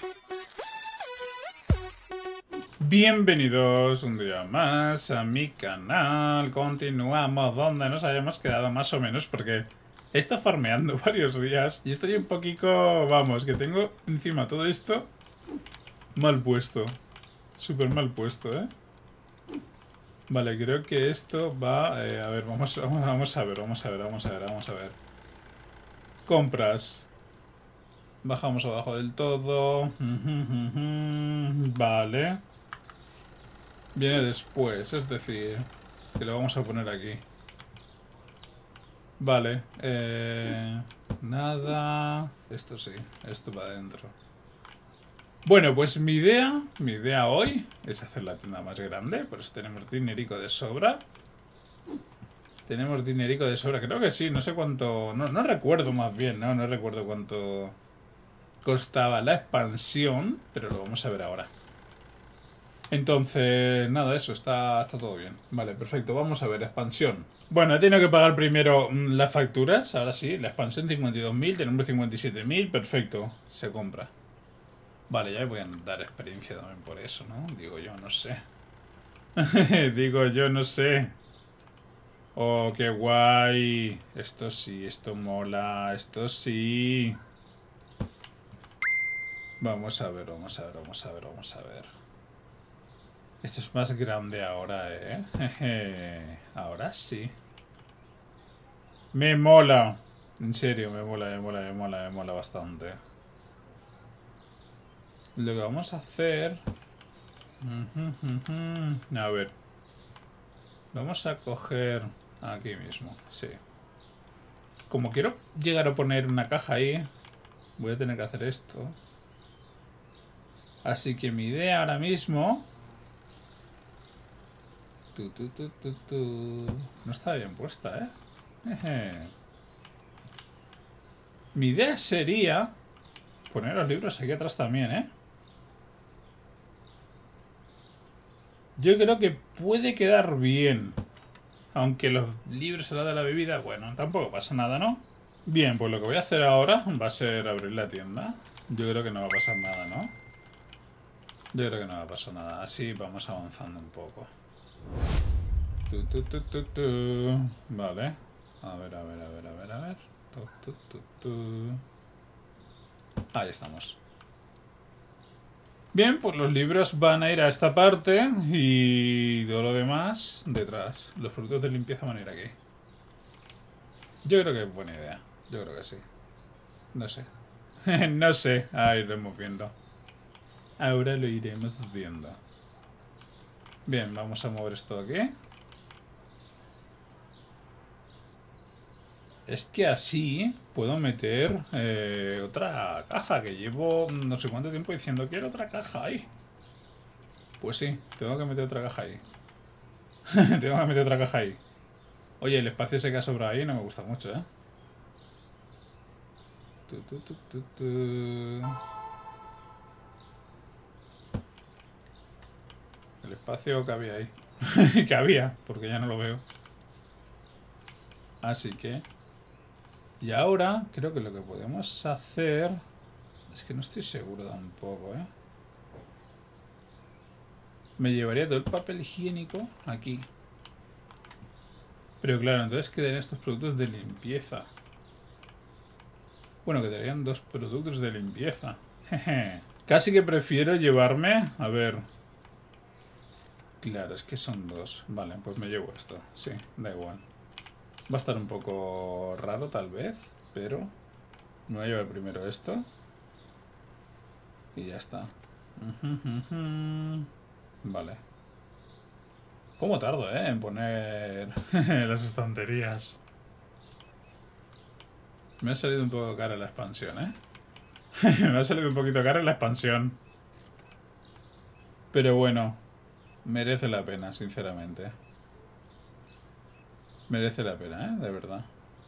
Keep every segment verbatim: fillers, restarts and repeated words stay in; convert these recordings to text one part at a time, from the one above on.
Bienvenidos un día más a mi canal. Continuamos donde nos habíamos quedado más o menos, porque he estado farmeando varios días y estoy un poquito, vamos, que tengo encima todo esto mal puesto. Súper mal puesto, ¿eh? Vale, creo que esto va... Eh, a ver, vamos, vamos, vamos a ver, vamos a ver, vamos a ver, vamos a ver. Compras. Bajamos abajo del todo. Vale. Viene después, es decir, que lo vamos a poner aquí. Vale. Eh, nada. Esto sí, esto va adentro. Bueno, pues mi idea, mi idea hoy es hacer la tienda más grande. Por eso tenemos dinerico de sobra. Tenemos dinerico de sobra, creo que sí, no sé cuánto... No, no recuerdo más bien, ¿no? No recuerdo cuánto costaba la expansión, pero lo vamos a ver ahora. Entonces, nada, eso, está, está todo bien. Vale, perfecto, vamos a ver, expansión. Bueno, he tenido que pagar primero mmm, las facturas, ahora sí, la expansión cincuenta y dos mil, tenemos cincuenta y siete mil, perfecto, se compra. Vale, ya me voy a dar experiencia también por eso, ¿no? Digo yo, no sé. Digo yo, no sé. Oh, qué guay. Esto sí, esto mola, esto sí. Vamos a ver, vamos a ver, vamos a ver, vamos a ver. Esto es más grande ahora, ¿eh? Jeje. Ahora sí. Me mola. En serio, me mola, me mola, me mola, me mola bastante. Lo que vamos a hacer... A ver. Vamos a coger... Aquí mismo, sí. Como quiero llegar a poner una caja ahí, voy a tener que hacer esto. Así que mi idea ahora mismo... Tu, tu, tu, tu, tu. No está bien puesta, ¿eh? Jeje. Mi idea sería poner los libros aquí atrás también, ¿eh? Yo creo que puede quedar bien. Aunque los libros al lado de la bebida, bueno, tampoco pasa nada, ¿no? Bien, pues lo que voy a hacer ahora va a ser abrir la tienda. Yo creo que no va a pasar nada, ¿no? Yo creo que no va a pasar nada. Así vamos avanzando un poco. Tu, tu, tu, tu, tu. Vale. A ver, a ver, a ver, a ver, a ver. Tu, tu, tu, tu. Ahí estamos. Bien, pues los libros van a ir a esta parte y todo lo demás detrás. Los productos de limpieza van a ir aquí. Yo creo que es buena idea. Yo creo que sí. No sé. No sé. Ahí iremos viendo. Ahora lo iremos viendo. Bien, vamos a mover esto aquí. Es que así puedo meter eh, otra caja, que llevo no sé cuánto tiempo diciendo quiero otra caja ahí. Pues sí, tengo que meter otra caja ahí. Tengo que meter otra caja ahí. Oye, el espacio ese que ha sobrado ahí no me gusta mucho, ¿eh? Tu, tu, tu, tu, tu. El espacio que había ahí. Que había, porque ya no lo veo. Así que... Y ahora creo que lo que podemos hacer... Es que no estoy seguro tampoco, ¿eh? Me llevaría todo el papel higiénico aquí. Pero claro, entonces quedarían estos productos de limpieza. Bueno, quedarían dos productos de limpieza. Jeje. Casi que prefiero llevarme... A ver... Claro, es que son dos. Vale, pues me llevo esto. Sí, da igual. Va a estar un poco raro tal vez, pero... Me voy a llevar primero esto. Y ya está. Vale. ¿Cómo tardo, eh? En poner las estanterías. Me ha salido un poco cara la expansión, ¿eh? Me ha salido un poquito cara la expansión. Pero bueno, merece la pena, sinceramente. Merece la pena, ¿eh? De verdad.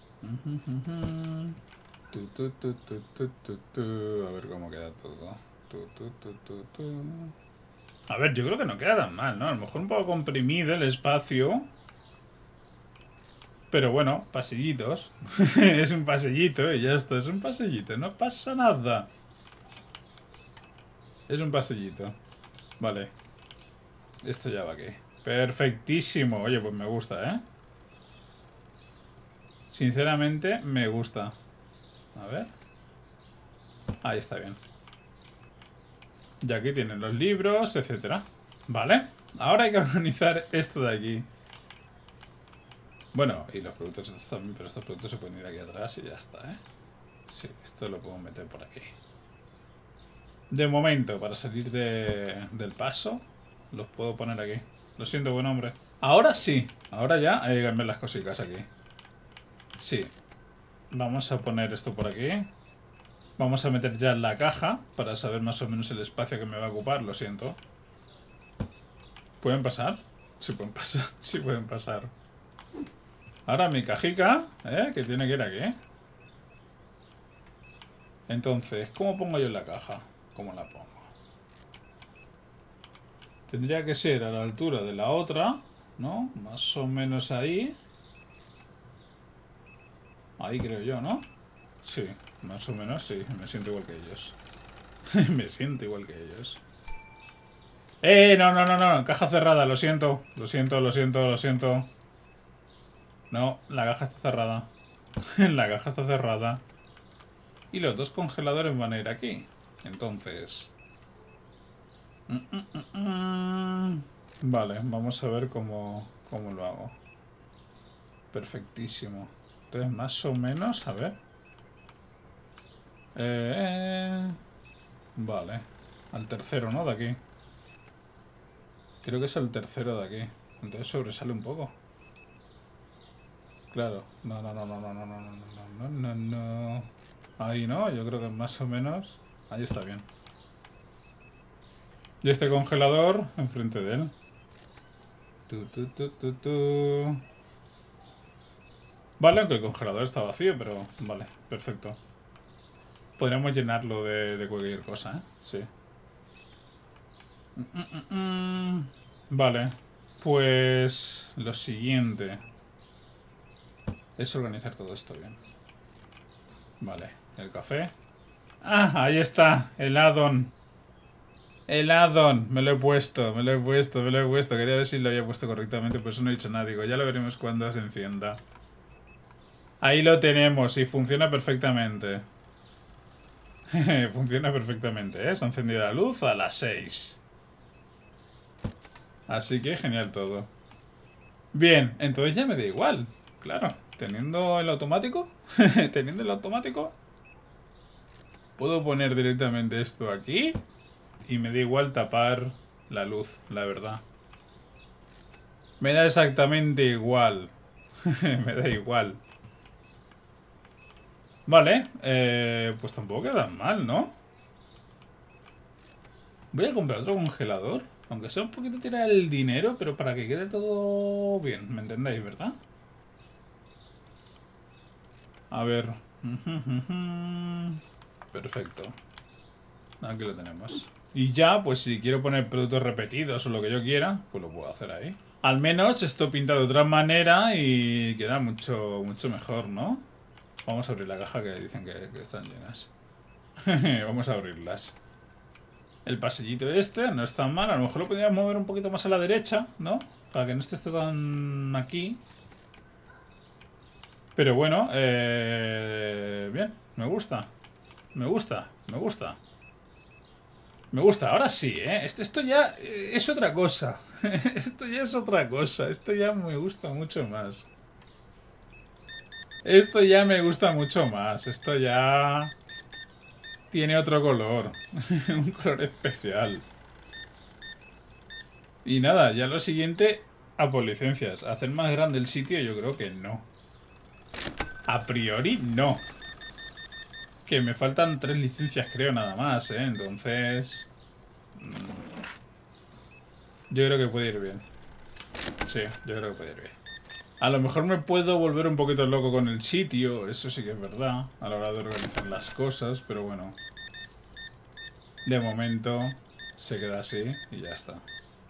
Tu, tu, tu, tu, tu, tu, tu. A ver cómo queda todo. Tu, tu, tu, tu, tu. A ver, yo creo que no queda tan mal, ¿no? A lo mejor un poco comprimido el espacio. Pero bueno, pasillitos. Es un pasillito y ya está, es un pasillito, no pasa nada. Es un pasillito. Vale. Esto ya va aquí. Perfectísimo. Oye, pues me gusta, ¿eh? Sinceramente, me gusta. A ver. Ahí está bien. Y aquí tienen los libros, etcétera. Vale. Ahora hay que organizar esto de aquí. Bueno, y los productos estos también, pero estos productos se pueden ir aquí atrás y ya está, ¿eh? Sí, esto lo puedo meter por aquí. De momento, para salir de, del paso, los puedo poner aquí. Lo siento, buen hombre. Ahora sí. Ahora ya hay que cambiar las cositas aquí. Sí. Vamos a poner esto por aquí. Vamos a meter ya la caja para saber más o menos el espacio que me va a ocupar. Lo siento. ¿Pueden pasar? Sí pueden pasar. Sí pueden pasar. Ahora mi cajica, ¿eh? Que tiene que ir aquí. Entonces, ¿cómo pongo yo la caja? ¿Cómo la pongo? Tendría que ser a la altura de la otra, ¿no? Más o menos ahí. Ahí creo yo, ¿no? Sí, más o menos sí. Me siento igual que ellos. Me siento igual que ellos. ¡Eh! No, no, no, no. Caja cerrada, lo siento. Lo siento, lo siento, lo siento. No, la caja está cerrada. La caja está cerrada. Y los dos congeladores van a ir aquí. Entonces... Mm, mm, mm, mm. Vale, vamos a ver cómo, cómo lo hago. Perfectísimo. Entonces, más o menos, a ver. Eh, vale. Al tercero, ¿no? De aquí. Creo que es el tercero de aquí. Entonces sobresale un poco. Claro. No, no, no, no, no, no, no, no, no, no, no. Ahí, ¿no? Yo creo que más o menos... Ahí está bien. Y este congelador enfrente de él. Tu, tu, tu, tu, tu. Vale, aunque el congelador está vacío, pero... Vale, perfecto. Podríamos llenarlo de, de cualquier cosa, ¿eh? Sí. Mm, mm, mm. Vale. Pues... Lo siguiente... Es organizar todo esto bien. Vale, el café. ¡Ah! Ahí está, el add-on. El add-on, me lo he puesto, me lo he puesto, me lo he puesto. Quería ver si lo había puesto correctamente, por eso no he dicho nada. Digo, ya lo veremos cuando se encienda. Ahí lo tenemos y funciona perfectamente. Funciona perfectamente, ¿eh? Se ha encendido la luz a las seis. Así que genial todo. Bien, entonces ya me da igual. Claro, teniendo el automático, teniendo el automático, puedo poner directamente esto aquí y me da igual tapar la luz, la verdad. Me da exactamente igual. Me da igual. Vale, eh, pues tampoco queda mal, ¿no? Voy a comprar otro congelador, aunque sea un poquito tirar el dinero, pero para que quede todo bien, ¿me entendéis, verdad? A ver. Perfecto. Aquí lo tenemos. Y ya, pues si quiero poner productos repetidos o lo que yo quiera, pues lo puedo hacer ahí. Al menos esto pinta de otra manera y queda mucho, mucho mejor, ¿no? Vamos a abrir la caja que dicen que, que están llenas. Vamos a abrirlas. El pasillito este no es tan mal. A lo mejor lo podríamos mover un poquito más a la derecha, ¿no? Para que no esté esto tan aquí. Pero bueno, eh... bien, me gusta. Me gusta, me gusta. Me gusta, ahora sí, ¿eh? Esto, esto ya es otra cosa. Esto ya es otra cosa. Esto ya me gusta mucho más. Esto ya me gusta mucho más. Esto ya... Tiene otro color. Un color especial. Y nada, ya lo siguiente... A por licencias. ¿Hacer más grande el sitio? Yo creo que no. A priori, no. Que me faltan tres licencias, creo, nada más, ¿eh? Entonces... Yo creo que puede ir bien. Sí, yo creo que puede ir bien. A lo mejor me puedo volver un poquito loco con el sitio. Eso sí que es verdad. A la hora de organizar las cosas. Pero bueno. De momento se queda así y ya está.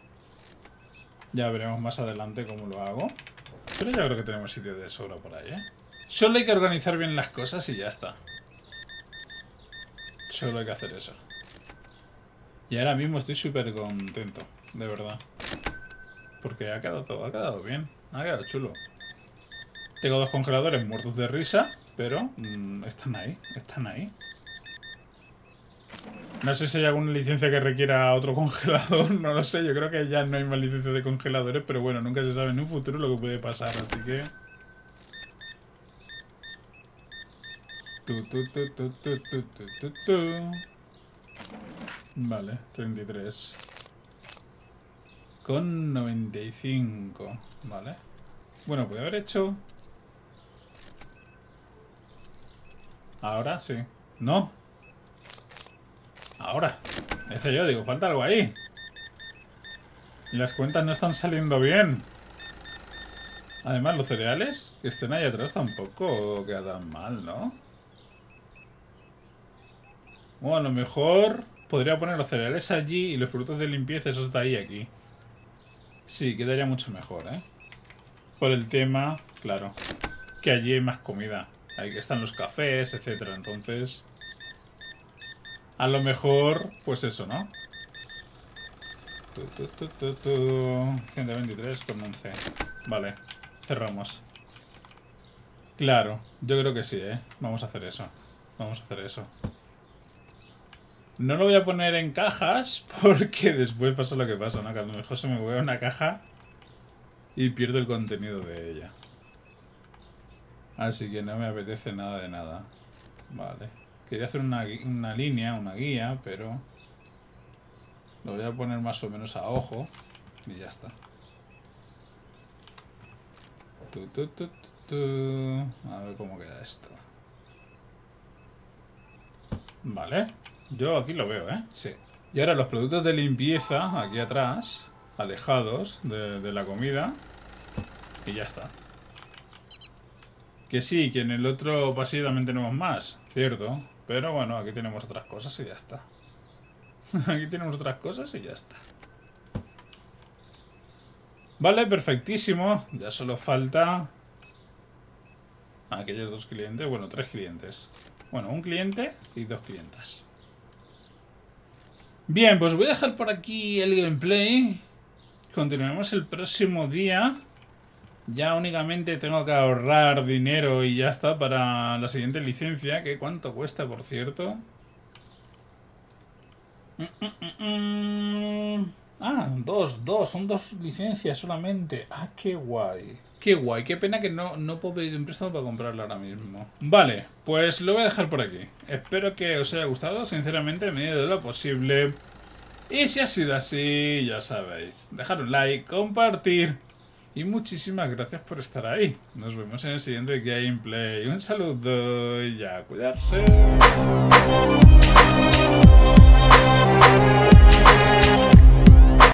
Ya veremos más adelante cómo lo hago. Pero yo creo que tenemos sitio de sobra por ahí, ¿eh? Solo hay que organizar bien las cosas y ya está. Solo hay que hacer eso. Y ahora mismo estoy súper contento, de verdad. Porque ha quedado todo, ha quedado bien. Ha quedado chulo. Tengo dos congeladores muertos de risa, pero mmm, están ahí, están ahí. No sé si hay alguna licencia que requiera otro congelador, no lo sé. Yo creo que ya no hay más licencia de congeladores, pero bueno, nunca se sabe en un futuro lo que puede pasar, así que... Tu, tu, tu, tu, tu, tu, tu, tu, tu. Vale, treinta y tres. Con noventa y cinco. Vale. Bueno, puede haber hecho... Ahora sí. No. Ahora. Ese yo, digo, falta algo ahí. Y las cuentas no están saliendo bien. Además, los cereales que estén ahí atrás tampoco quedan mal, ¿no? Bueno, a lo mejor podría poner los cereales allí y los productos de limpieza, esos de ahí aquí. Sí, quedaría mucho mejor, ¿eh? Por el tema, claro, que allí hay más comida. Ahí que están los cafés, etcétera. Entonces, a lo mejor, pues eso, ¿no? Tu, tu, tu, tu, tu. ciento veintitrés con once. Vale, cerramos. Claro, yo creo que sí, ¿eh? Vamos a hacer eso. Vamos a hacer eso. No lo voy a poner en cajas porque después pasa lo que pasa, ¿no? Que a lo mejor se me mueve una caja y pierdo el contenido de ella. Así que no me apetece nada de nada. Vale. Quería hacer una, una línea, una guía, pero... Lo voy a poner más o menos a ojo. Y ya está. Tu, tu, tu, tu, tu. A ver cómo queda esto. Vale. Yo aquí lo veo, ¿eh? Sí. Y ahora los productos de limpieza, aquí atrás, alejados de, de la comida. Y ya está. Que sí, que en el otro pasillo también tenemos más, cierto. Pero bueno, aquí tenemos otras cosas y ya está. Aquí tenemos otras cosas y ya está. Vale, perfectísimo. Ya solo falta... aquellos dos clientes. Bueno, tres clientes. Bueno, un cliente y dos clientas. Bien, pues voy a dejar por aquí el gameplay. Continuaremos el próximo día. Ya únicamente tengo que ahorrar dinero y ya está para la siguiente licencia. ¿Qué cuánto cuesta, por cierto? Mm, mm, mm, mm. Ah, dos, dos. Son dos licencias solamente. Ah, qué guay. Qué guay. Qué pena que no, no puedo pedir un préstamo para comprarla ahora mismo. Vale, pues lo voy a dejar por aquí. Espero que os haya gustado, sinceramente, en medida de lo posible. Y si ha sido así, ya sabéis. Dejar un like, compartir. Y muchísimas gracias por estar ahí. Nos vemos en el siguiente gameplay. Un saludo y a cuidarse.